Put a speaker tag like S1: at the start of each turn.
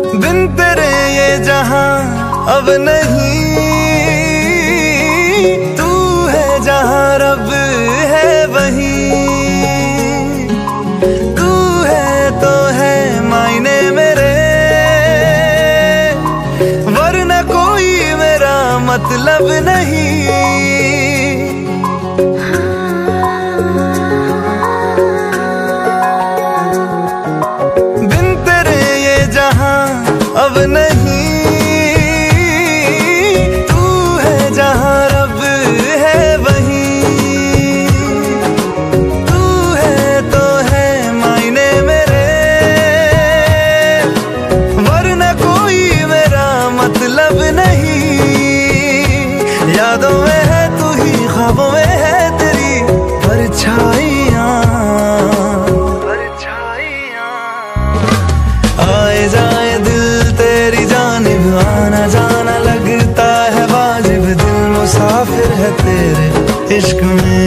S1: बिन तेरे ये जहां अब नहीं, तू है जहां रब है वहीं। तू है तो है मायने मेरे, वरना कोई मेरा मतलब नहीं। अब नहीं, तू है जहां रब है वहीं। तू है तो है मायने मेरे, वरना कोई मेरा मतलब नहीं। यादों में है तू ही, ख्वाबों में है तेरी परछाइयां। आए जाए दिल तेरी जानिब, आना जाना लगता है वाजिब। दिल मुसाफिर है तेरे इश्क में।